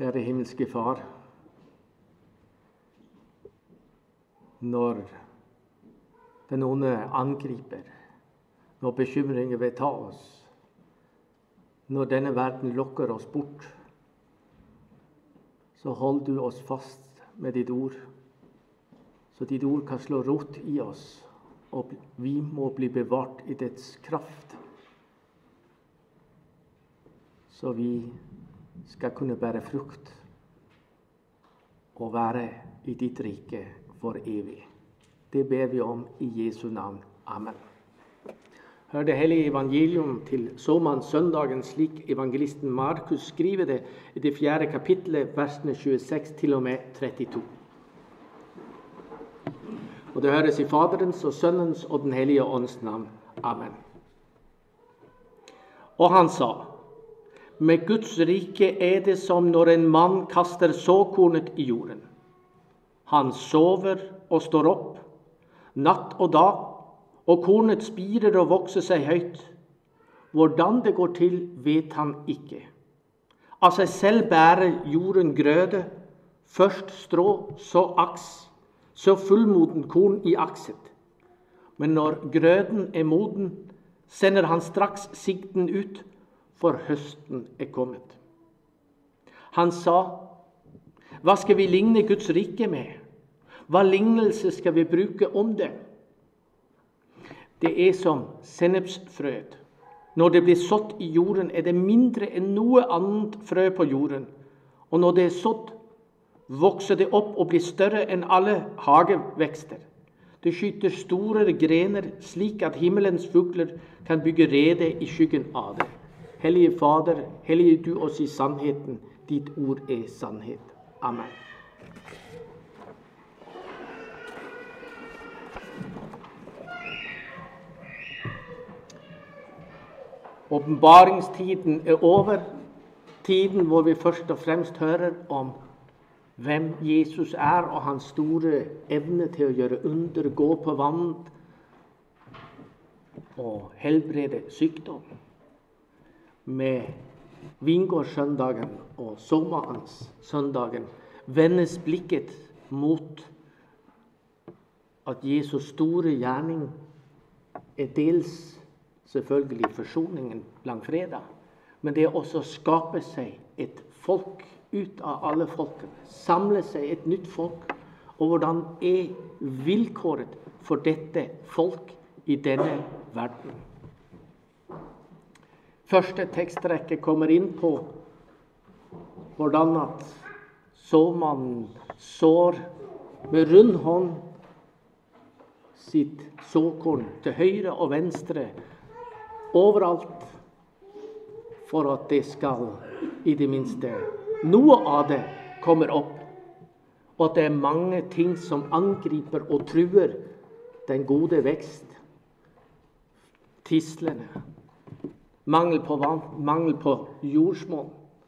Kjære himmelske Far, når den onde angriper, når bekymringer vil ta oss, når denne verden lokker oss bort, så hold du oss fast med ditt ord, så ditt ord kan slå rot i oss, og vi må bli bevart i dets kraft, så vi skal kunne bære frukt og være i ditt rike for evig. Det ber vi om i Jesu navn. Amen. Hør det hellige evangelium til såmannssøndagen, slik evangelisten Markus skriver det i det 4. kapittelet, versene 26 til og med 32. Og det høres i Faderens og Sønnens og den hellige ånds navn. Amen. Og han sa: med Guds rike er det som når en mann kaster såkornet i jorden. Han sover og står opp, natt og dag, og kornet spirer og vokser seg høyt. Hvordan det går til, vet han ikke. Av seg selv bærer jorden grøde, først strå, så aks, så fullmoden korn i akset. Men når grøden er moden, sender han straks sigden ut, for høsten er kommet. Han sa: hva skal vi ligne Guds rike med? Hva lignelse skal vi bruke om det? Det er som sennepsfrøet. Når det blir sådd i jorden, er det mindre enn noe annet frø på jorden. Og når det er sådd, vokser det opp og blir større enn alle hagevekster. Det skyter store grener, slik at himmelens fugler kan bygge rede i skyggen av det. Hellige Fader, hellige du oss i sannheten. Ditt ord er sannhet. Amen. Åpenbaringstiden er over. Tiden hvor vi først og fremst hører om hvem Jesus er, og hans store evne til å gjøre under, gå på vann og helbrede sykdom. Med vingårdssøndagen og såmannssøndagen vendes blikket mot at Jesus store gjerning er dels selvfølgelig forsoningen langfredag, men det er også å skape seg et folk ut av alle folkene, samle seg et nytt folk, og hvordan er vilkåret for dette folk i denne verden. Første tekstrekke kommer inn på hvordan at såmannen sår med rund hånd sitt såkorn til høyre og venstre overalt, for at det skal i det minste noe av det kommer opp, og at det er mange ting som angriper og truer den gode vekst. Tislene, mangel på vann, mangel på jordsmonn.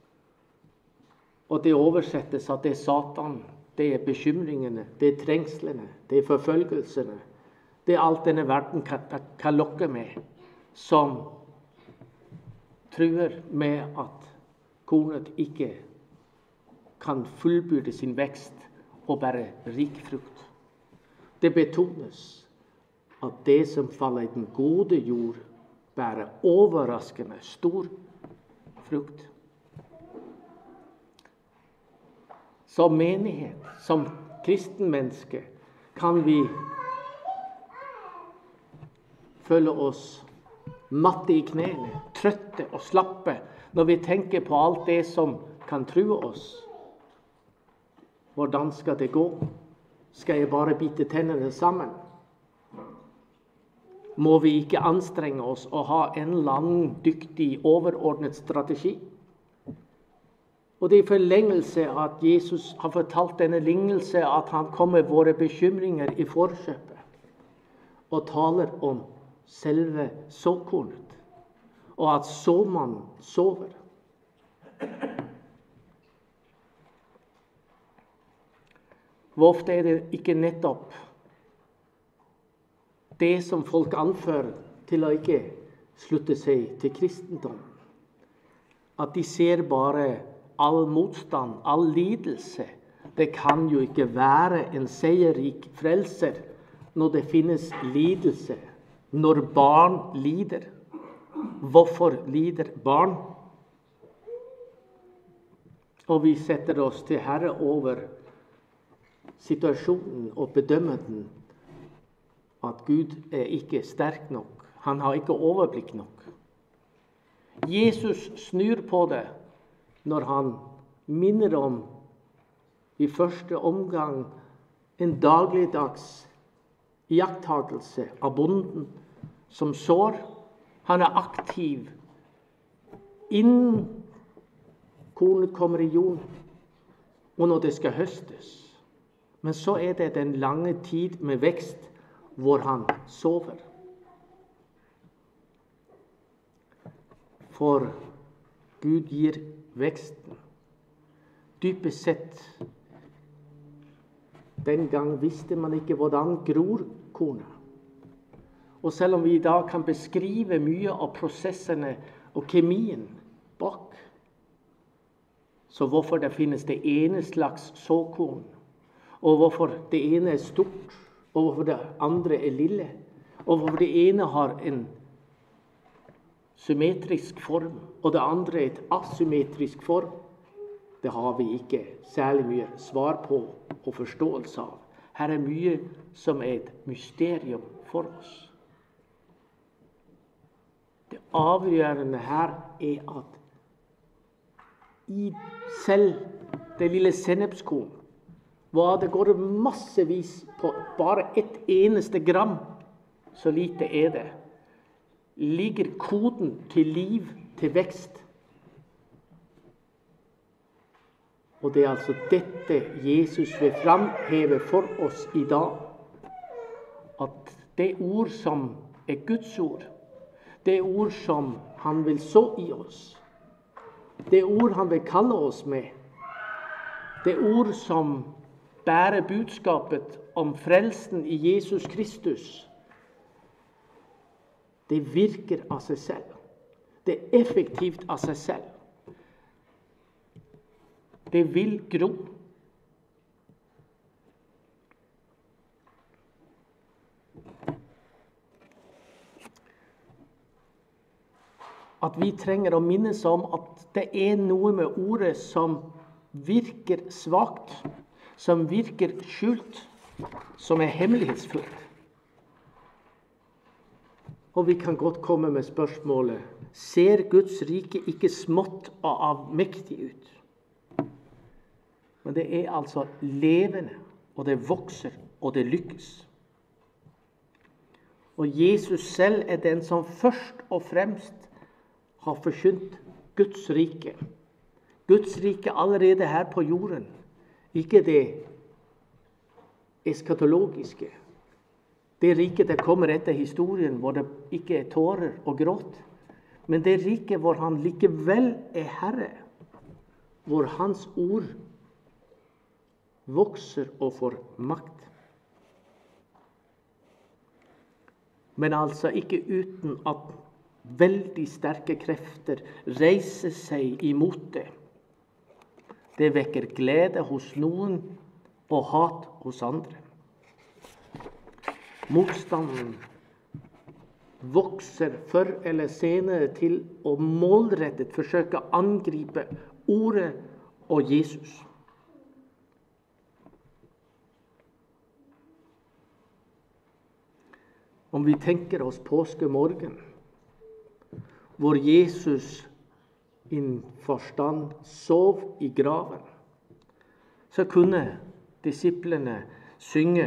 Og det oversettes at det er Satan, det er bekymringene, det er trengslene, det er forfølgelsene. Det er alt denne verden kan lokke med, som truer med at kornet ikke kan fullbyrde sin vekst og bære rik frukt. Det betones at det som faller i den gode jord, bærer overraskende stor frukt. Som menighet, som kristenmenneske, kan vi føle oss matte i knærne, trøtte og slappe når vi tenker på alt det som kan true oss. Hvordan skal det gå? Skal jeg bare bite tennene sammen? Må vi ikke anstrenge oss og ha en lang, dyktig, overordnet strategi? Og det er i forlengelse at Jesus har fortalt denne lignelse, at han kommer våre bekymringer i forkjøpet, og taler om selve såkornet, og at såmannen sover. Hvor ofte er det ikke nettopp det som folk anfører til å ikke slutte seg til kristendom? At de ser bare all motstand, all lidelse. Det kan jo ikke være en seierrik frelser når det finnes lidelse, når barn lider. Hvorfor lider barn? Og vi setter oss til herre over situasjonen og bedømmer den, at Gud er ikke sterk nok. Han har ikke overblikk nok. Jesus snur på det når han minner om i første omgang en dagligdags iakttagelse av bonden som sår. Han er aktiv innen kornet kommer i jorden, og når det skal høstes. Men så er det den lange tid med vekst hvor han sover. For Gud gir veksten. Dypest sett, den gang visste man ikke hvordan gror kornet. Og selv om vi i dag kan beskrive mye av prosessene og kemien bak, så hvorfor det finnes det ene slags såkorn, og hvorfor det ene er stort, og hvorfor det andre er lille, og hvorfor det ene har en symmetrisk form, og det andre et asymmetrisk form, det har vi ikke særlig mye svar på og forståelse av. Her er mye som er et mysterium for oss. Det avgjørende her er at i selv det lille sennepskorn, hva det går massevis på bare et eneste gram, så lite er det, ligger koden til liv, til vekst. Og det er altså dette Jesus vil framheve for oss i dag. At det ord som er Guds ord, det ord som han vil så i oss, det ord han vil kalle oss med, det ord som bærer budskapet om frelsen i Jesus Kristus, det virker av seg selv. Det er effektivt av seg selv. Det vil gro. At vi trenger å minnes om at det er noe med ordet som virker svagt, som virker skjult, som er hemmelighetsfullt. Og vi kan godt komme med spørsmålet, ser Guds rike ikke smått og avmektig ut? Men det er altså levende, og det vokser, og det lykkes. Og Jesus selv er den som først og fremst har forkynt Guds rike. Guds rike allerede her på jorden. Ikke det eskatologiske. Det riket der kommer etter historien, hvor det ikke er tårer og gråt. Men det riket hvor han likevel er herre. Hvor hans ord vokser og får makt. Men altså ikke uten at veldig sterke krefter reiser seg imot det. Det vekker glede hos noen og hat hos andre. Motstanden vokser før eller senere til å målrettet forsøke å angripe ordet og Jesus. Om vi tenker oss påskemorgen, hvor Jesus i forstand sov i graven, så kunne disiplene synge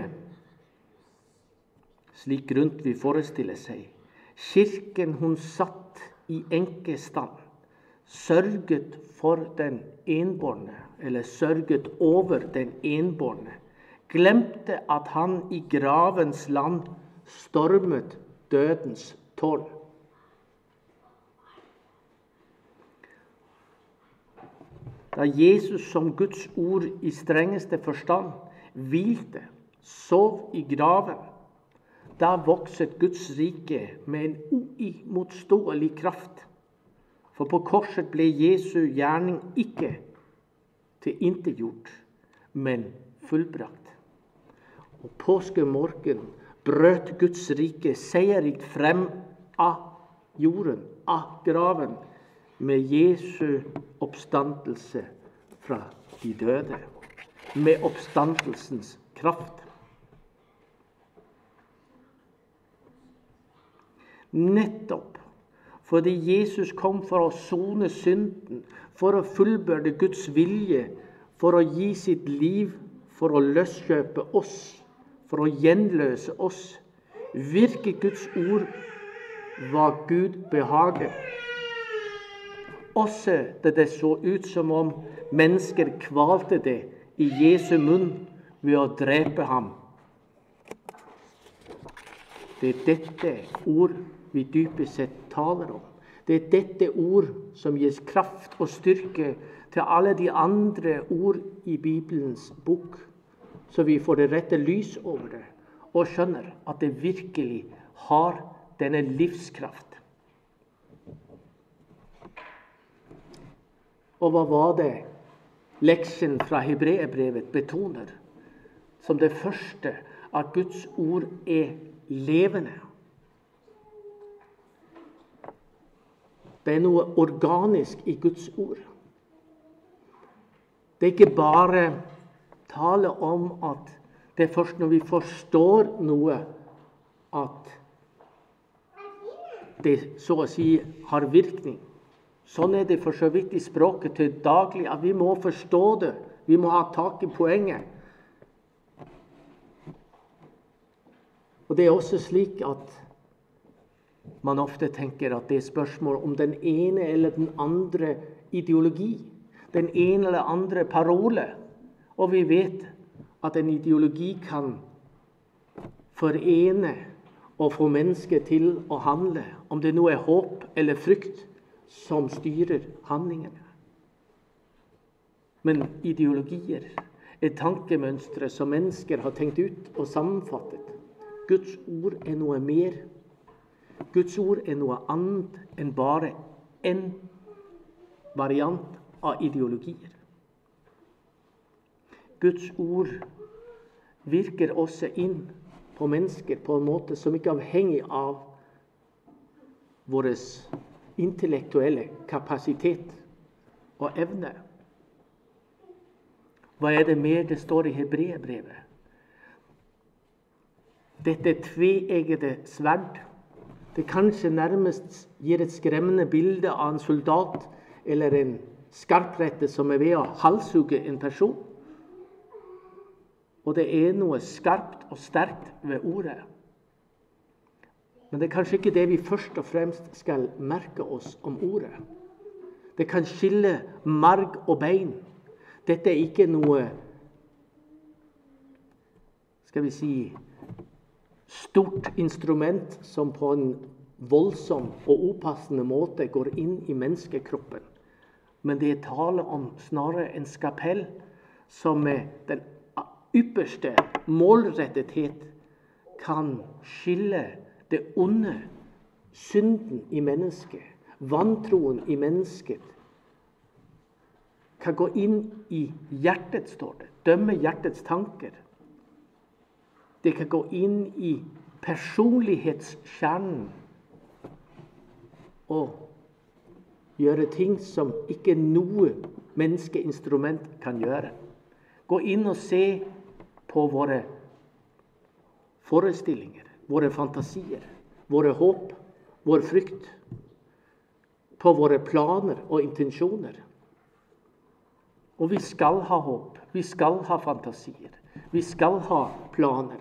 slik rundt vi forestiller seg. Kirken hun satt i enkestand, sørget for den enbårne, eller sørget over den enbårne, glemte at han i gravens land stormet dødens tårn. Da Jesus som Guds ord i strengeste forstand hvilte, sov i graven, da vokset Guds rike med en uimotståelig kraft. For på korset ble Jesu gjerning ikke tilintetgjort, men fullbrakt. Og påskemorgen brøt Guds rike seierrikt frem av jorden, av graven, med Jesu oppstandelse fra de døde, med oppstandelsens kraft. Nettopp fordi Jesus kom for å sone synden, for å fullbyrde Guds vilje, for å gi sitt liv, for å løskjøpe oss, for å gjenløse oss, virker Guds ord hva Gud behager. Også da det så ut som om mennesker kvalte det i Jesu munn ved å drepe ham. Det er dette ord vi dypest sett taler om. Det er dette ord som gir kraft og styrke til alle de andre ord i Bibelens bok, så vi får det rette lys over det, og skjønner at det virkelig har denne livskraft. Og hva var det leksjen fra Hebreerbrevet betoner? Som det første, at Guds ord er levende. Det er noe organisk i Guds ord. Det er ikke bare tale om at det er først når vi forstår noe, at det så å si har virkning. Sånn er det for så vidt i språket til daglig, at vi må forstå det. Vi må ha tak i poenget. Og det er også slik at man ofte tenker at det er spørsmål om den ene eller den andre ideologi, den ene eller andre parole. Og vi vet at en ideologi kan forene og få mennesker til å handle, om det nå er håp eller frykt som styrer handlingene. Men ideologier er tankemønstre som mennesker har tenkt ut og sammenfattet. Guds ord er noe mer. Guds ord er noe annet enn bare en variant av ideologier. Guds ord virker også inn på mennesker på en måte som ikke er avhengig av vår intellektuelle kapasitet og evne. Hva er det mer det står i Hebreerbrevet? Dette tveeggede sverd, det kanskje nærmest gir et skremmende bilde av en soldat eller en skarprette som er ved å halshugge en person. Og det er noe skarpt og sterkt ved ordet. Men det er kanskje ikke det vi først og fremst skal merke oss om ordet. Det kan skille marg og bein. Dette er ikke noe, skal vi si, stort instrument som på en voldsom og upassende måte går inn i menneskekroppen. Men det er tale om snarere en skapell som med den ypperste målrettethet kan skille det onde, synden i mennesket, vantroen i mennesket, kan gå inn i hjertet, står det, dømme hjertets tanker. Det kan gå inn i personlighetskjernen og gjøre ting som ikke noe menneskeinstrument kan gjøre. Gå inn og se på våre forestillinger, våre fantasier, våre håp, vår frykt, på våre planer og intensjoner. Og vi skal ha håp, vi skal ha fantasier, vi skal ha planer.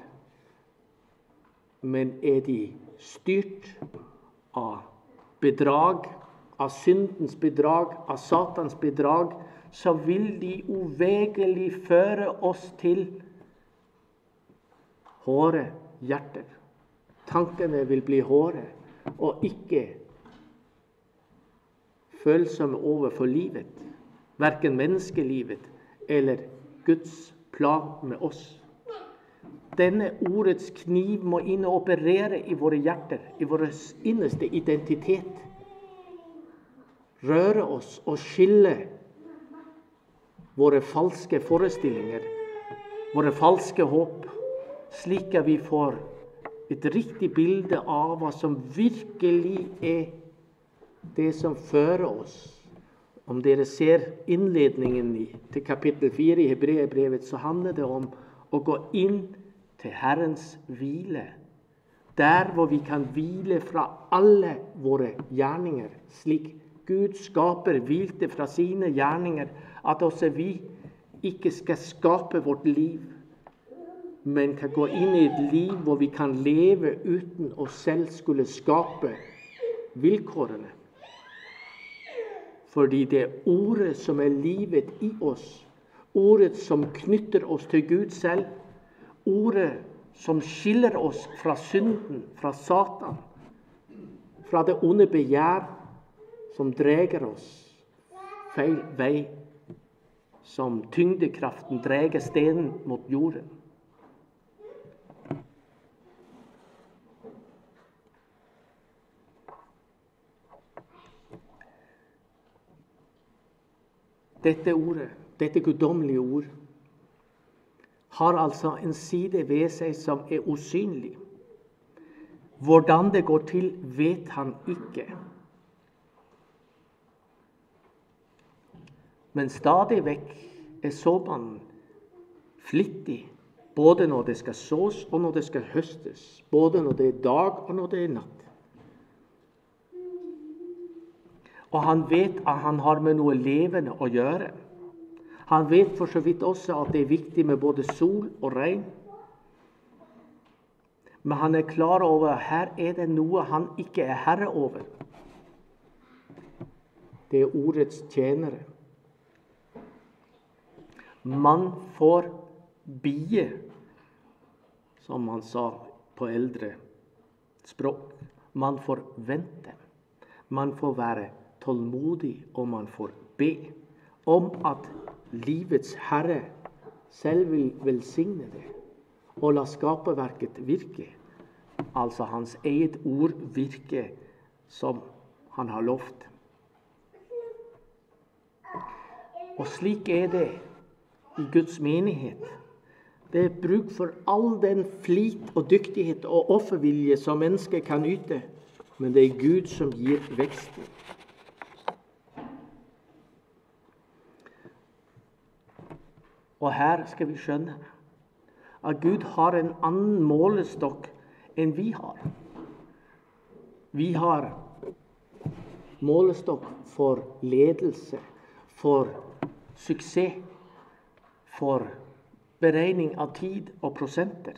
Men er de styrt av bedrag, av syndens bedrag, av Satans bedrag, så vil de uvegerlig føre oss til hårde hjerter. Tankene vil bli hårde, og ikke følsomme overfor livet, hverken menneskelivet eller Guds plan med oss. Denne ordets kniv må inn og operere i våre hjerter, i vår innerste identitet. Røre oss og skille våre falske forestillinger, våre falske håp, slik at vi får et riktig bilde av hva som virkelig er det som fører oss. Om dere ser innledningen til kapittel 4 i Hebreerbrevet, så handler det om å gå inn til Herrens hvile. Der hvor vi kan hvile fra alle våre gjerninger, slik Gud skaper hvilte fra sine gjerninger, at også vi ikke skal skape vårt liv, men kan gå inn i et liv hvor vi kan leve uten å selv skulle skape vilkårene. Fordi det er ordet som er livet i oss, ordet som knytter oss til Gud selv, ordet som skiller oss fra synden, fra Satan, fra det onde begjær, som drar oss feil vei, som tyngdekraften drar stenen mot jorden. Dette ordet, dette guddommelige ord, har altså en side ved seg som er usynlig. Hvordan det går til, vet han ikke. Men stadig vekk er såmannen flittig, både når det skal sås og når det skal høstes, både når det er dag og når det er natt. Og han vet at han har med noe levende å gjøre. Han vet for så vidt også at det er viktig med både sol og regn. Men han er klar over at her er det noe han ikke er herre over. Det er ordets tjenere. Man får bie, som man sa på eldre språk. Man får vente. Man får være tålmodig, og man får be om at livets Herre selv vil velsigne det og la skaperverket virke. Altså hans eget ord virke som han har lovt. Og slik er det i Guds menighet. Det er bruk for all den flit og dyktighet og offervilje som mennesker kan yte, men det er Gud som gir veksten. Og her skal vi skjønne at Gud har en annen målestokk enn vi har. Vi har målestokk for ledelse, for suksess, for beregning av tid og prosenter.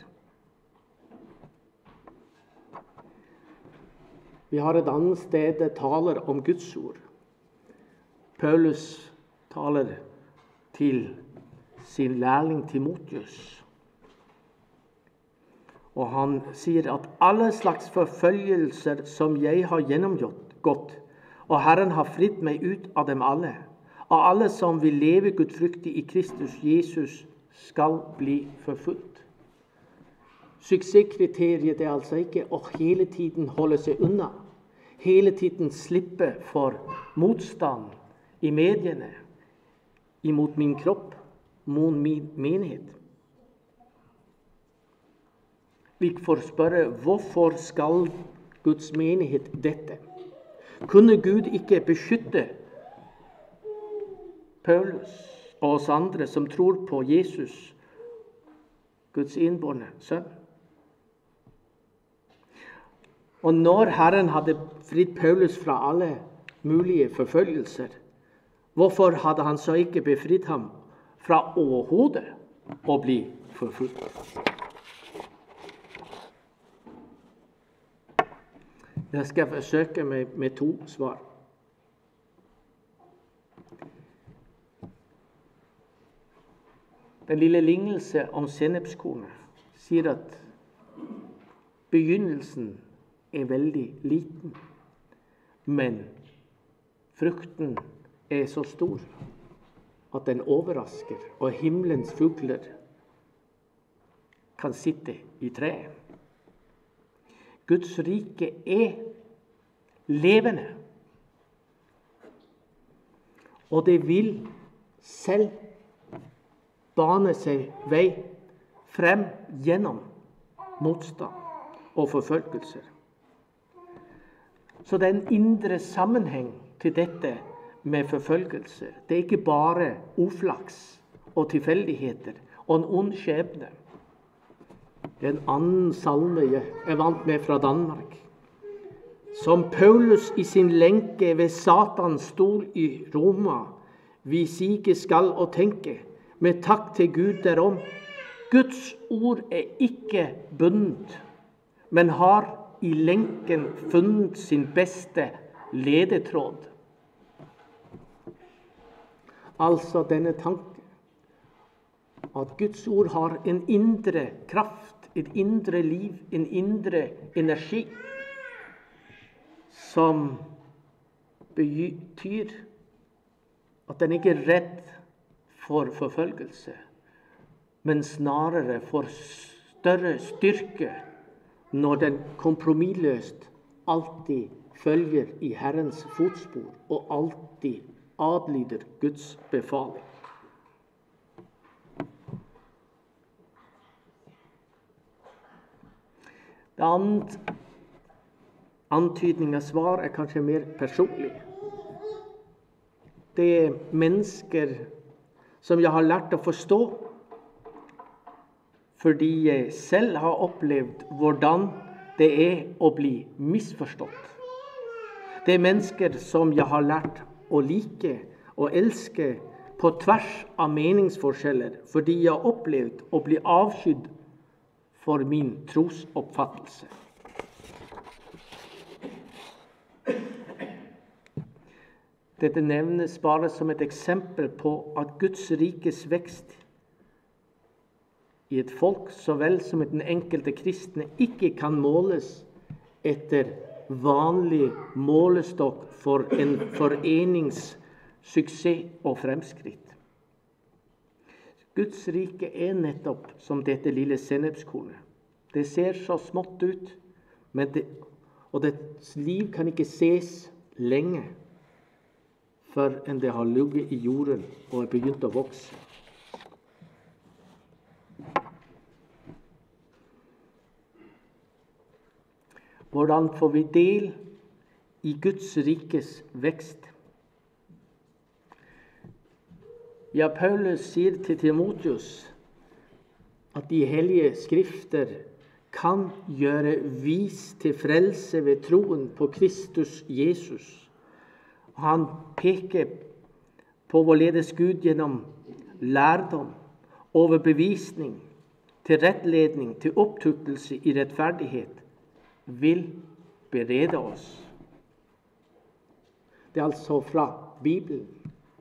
Vi har et annet sted det taler om Guds ord. Paulus taler til sin lærling Timotheus. Og han sier at alle slags forfølgelser som jeg har gjennomgått, og Herren har fridd meg ut av dem alle, av alle som vil leve gudfryktig i Kristus Jesus, skal bli forfulgt. Suksesskriteriet er altså ikke å hele tiden holde seg unna, hele tiden slippe for motstand i mediene, imot min kropp, mot min menighet. Vi får spørre, hvorfor skal Guds menighet dette? Kunne Gud ikke beskytte Paulus og oss andre som tror på Jesus, Guds innbårne sønn? Og når Herren hadde fridd Paulus fra alle mulige forfølgelser, hvorfor hadde han så ikke befridd ham fra overhodet å bli forfulgt? Jeg skal forsøke med to svar. Den lille lignelse om sennepskornet sier at begynnelsen er veldig liten, men frukten er så stor at den overrasker, og himmelens fugler kan sitte i treet. Guds rike er levende, og det vil selv bane seg vei frem gjennom motstand og forfølgelser. Så det er en indre sammenheng til dette med forfølgelser. Det er ikke bare uflaks og tilfeldigheter og en ond skjebne. Det er en annen salme jeg er vant med fra Danmark. Som Paulus i sin lenke ved Satans stol i Roma, vi sige skal og tenke, med takk til Gud derom. Guds ord er ikke bundet, men har i lenken funnet sin beste ledetråd. Altså denne tanke at Guds ord har en indre kraft, et indre liv, en indre energi, som betyr at den ikke er redd for forfølgelse, men snarere for større styrke når den kompromissløst alltid følger i Herrens fotspor og alltid adlyder Guds befaling. Det andre antydning av svar er kanskje mer personlig. Det er mennesker som jeg har lært å forstå, fordi jeg selv har opplevd hvordan det er å bli misforstått. Det er mennesker som jeg har lært å like og elske på tvers av meningsforskjeller, fordi jeg har opplevd å bli avskydd for min trosoppfattelse. Dette nevnes bare som et eksempel på at Guds rikes vekst i et folk så vel som i den enkelte kristne ikke kan måles etter vanlig målestokk for en forenings suksess og fremskritt. Guds rike er nettopp som dette lille sennepskornet. Det ser så smått ut, og dets liv kan ikke ses lenge før enn det har ligget i jorden og er begynt å vokse. Hvordan får vi del i Guds rikes vekst? Ja, Paulus sier til Timotheus at de hellige skrifter kan gjøre vis til frelse ved troen på Kristus Jesus. Han peker på hvorledes Gud gjennom lærdom, overbevisning, til rettledning, til opptuktelse i rettferdighet, vil berede oss. Det er altså fra Bibelen.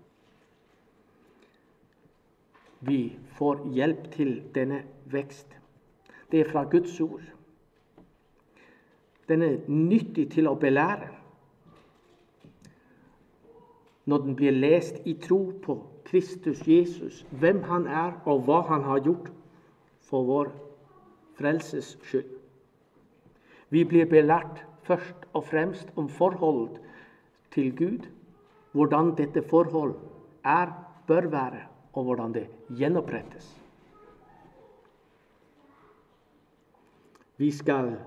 Vi får hjelp til denne vekst. Det er fra Guds ord. Den er nyttig til å belære. Når den blir lest i tro på Kristus Jesus, hvem han er og hva han har gjort for vår frelses skyld. Vi blir belært først og fremst om forholdet til Gud, hvordan dette forhold er, bør være, og hvordan det gjenopprettes. Vi skal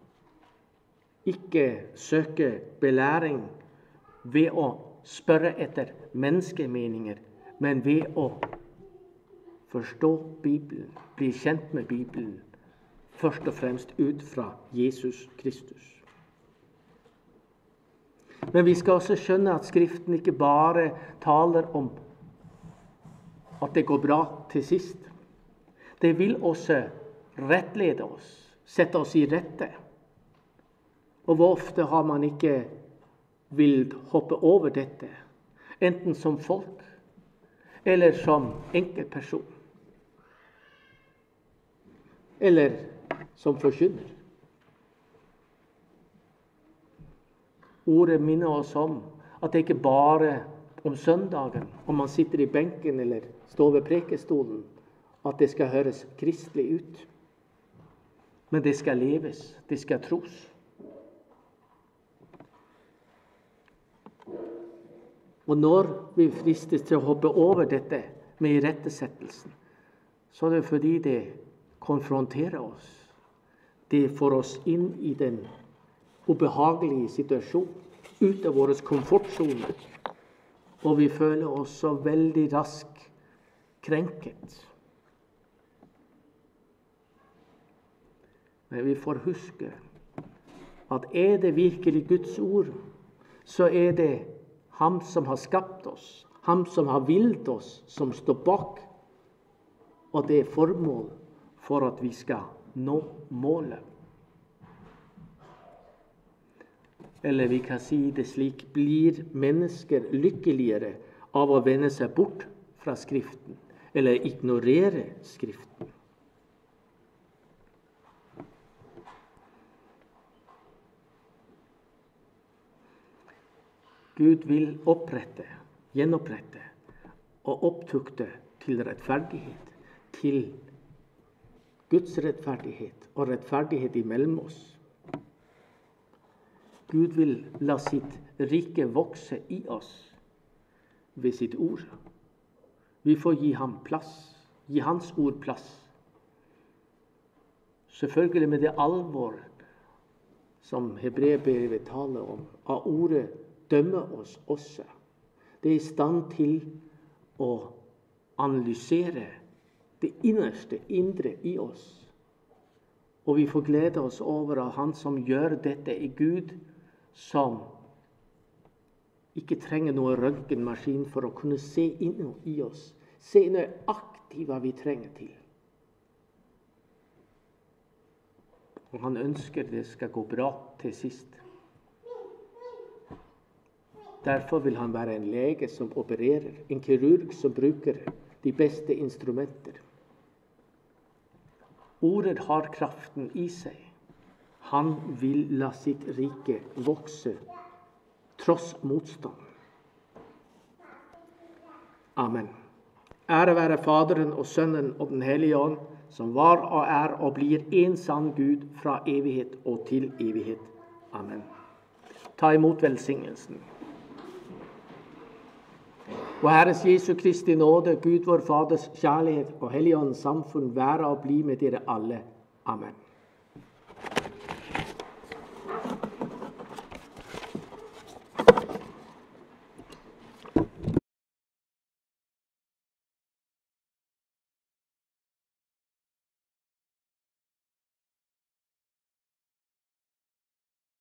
ikke søke belæring ved å spørre etter menneskemeninger, men ved å forstå Bibelen, bli kjent med Bibelen, først og fremst ut fra Jesus Kristus. Men vi skal også skjønne at Skriften ikke bare taler om at det går bra til sist. Det vil også rettlede oss, sette oss i rette. Og hvor ofte har man ikke vil hoppe over dette, enten som folk eller som enkeltperson, eller som forkynner. Ordet minner oss om at det ikke bare om søndagen, om man sitter i benken eller står ved prekestolen, at det skal høres kristelig ut. Men det skal leves, det skal tros. Og når vi fristes til å hoppe over dette med irettesettelsen, så er det fordi det konfronterer oss. Det får oss inn i den ubehagelige situasjonen, ut av vår komfortsone, og vi føler oss så veldig raskt krenket. Men vi får huske at er det virkelig Guds ord, så er det ham som har skapt oss, ham som har villet oss, som står bak, og det er formål for at vi skal nå målet. Eller vi kan si det slik, blir mennesker lykkeligere av å vende seg bort fra Skriften, eller ignorere Skriften? Gud vil gjenopprette og opptukte til rettferdighet, til Guds rettferdighet og rettferdighet imellom oss. Gud vil la sitt rike vokse i oss ved sitt ord. Vi får gi ham plass, gi hans ord plass. Selvfølgelig med det alvor som Hebreerbrevet taler om, av ordet dømmer oss også. Det er i stand til å analysere det innerste, indre i oss. Og vi får glede oss over at han som gjør dette er Gud, som ikke trenger noen røntgenmaskin for å kunne se inn i oss. Se nøyaktig hva vi trenger til. Og han ønsker det skal gå bra til sist. Derfor vil han være en lege som opererer, en kirurg som bruker de beste instrumenter. Ordet har kraften i seg. Han vil la sitt rike vokse, tross motstand. Amen. Ære være Faderen og Sønnen og Den hellige ånd, som var og er og blir en sann Gud fra evighet og til evighet. Amen. Ta imot velsignelsen. Og Herres Jesu Kristi nåde, Gud vår Faders kjærlighet og Helligåndens samfunn være og bli med dere alle. Amen.